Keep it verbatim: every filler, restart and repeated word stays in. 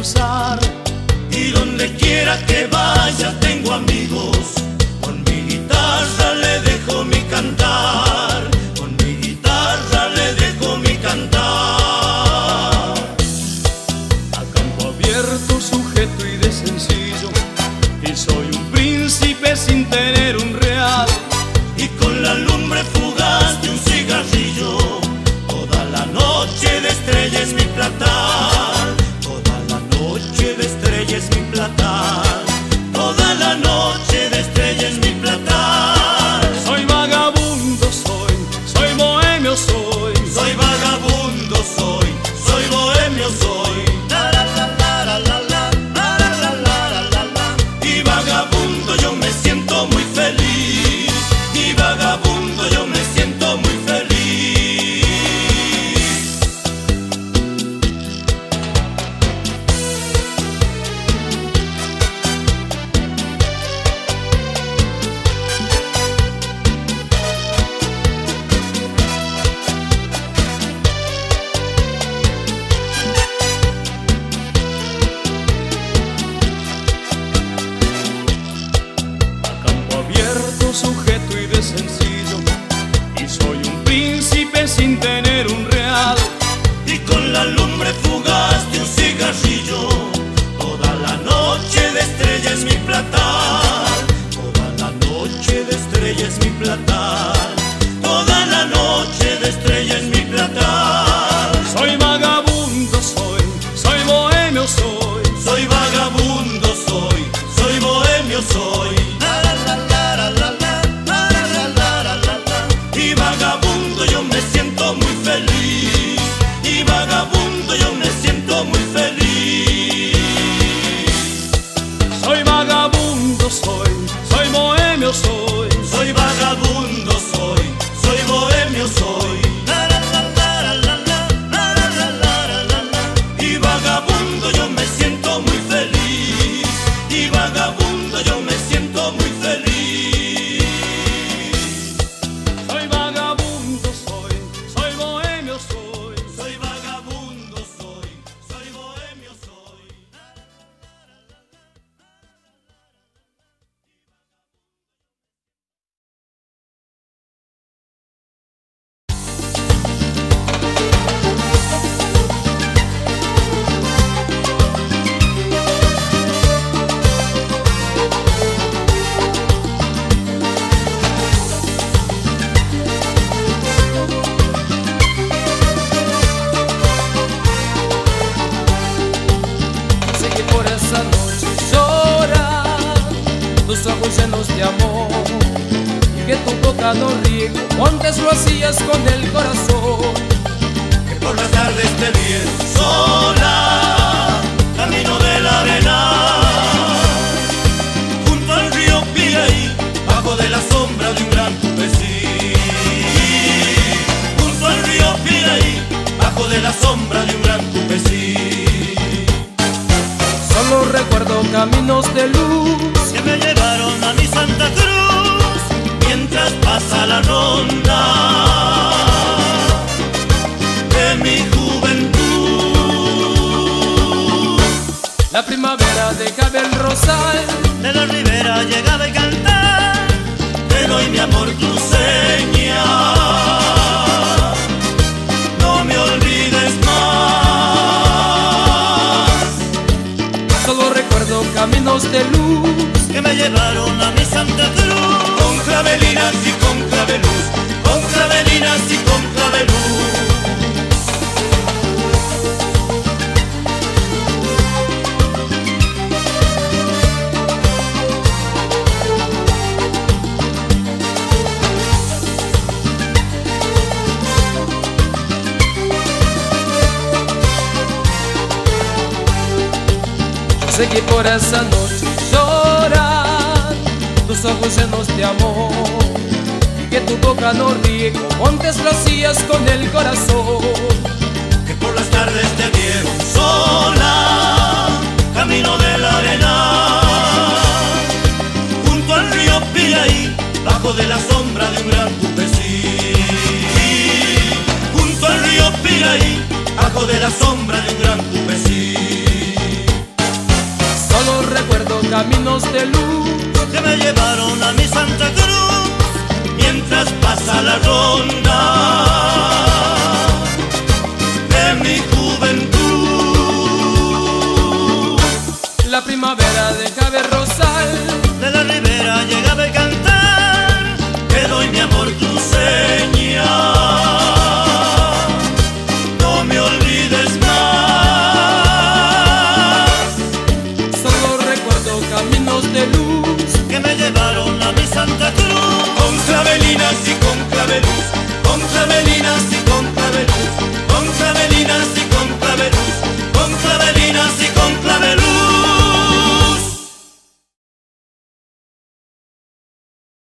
cruzar. Y donde quiera que vaya tengo amigos. Con mi guitarra le dejo mi cantar. Con mi guitarra le dejo mi cantar. A campo abierto, sujeto y de sencillo, y soy un príncipe sin tener un real. Y con la lumbre fugaz de un cigarrillo, toda la noche de estrella es mi platar. Toda la noche de estrella es mi platar. Toda la noche de estrella es mi platar. Soy vagabundo, soy, soy bohemio, soy. Soy vagabundo, soy, soy bohemio, soy. La, la, la, la, la, la, la, la, la, la, la, la. Y vagabundo yo me siento muy feliz. Y vagabundo yo me siento muy feliz. Sujeto y de sencillo, y soy un príncipe sin tener un real. Y con la lumbre fugaz de un cigarrillo, toda la noche de estrella es mi platar. Toda la noche de estrella es mi platar. Toda la noche de estrella es mi platar. Soy vagabundo, soy, soy bohemio, soy. Soy vagabundo, soy, soy bohemio, soy. Y vagabundo yo me siento muy feliz. Y vagabundo yo me siento muy feliz. Soy vagabundo, soy, soy bohemio, soy. Soy vagabundo, soy, soy bohemio, soy. Y vagabundo yo me siento muy feliz. Y vagabundo yo me siento muy feliz. No ríe como antes lo hacías con el corazón. Que por las tardes te vieron sola, camino de la arena, junto al río Piraí, bajo de la sombra de un gran tupesí. Junto al río Piraí, bajo de la sombra de un gran tupesí. Solo recuerdo caminos de luz que me llevaron a mi Santa Cruz, mientras pasa la ronda de mi juventud. La primavera dejaba el rosal de la ribera llegaba y cantaba. Te doy mi amor tu seña, no me olvides más. Solo recuerdo caminos de luz que me llevaron a mi Santa Cruz, con clavelinas y con claveluz, con clavelinas y con claveluz. Seguí por esa noche llorar, tus ojos llenos de amor, y que tu boca no ríe como antes lo hacías con el corazón. Que por las tardes te vieron sola, camino de la arena, junto al río Piraí, bajo de la sombra de un gran tupesí. Junto al río Piraí, bajo de la sombra de un gran tupesí. caminos de luz que me llevaron a mi Santa Cruz mientras pasa la ronda de mi juventud. La primavera deja ver rosal, de la ribera llegaba a cantar, te doy mi amor tu seña, no me olvides más. solo recuerdo caminos de luz Que me llevaron a mi Santa Cruz, con clavelinas y con claveluz,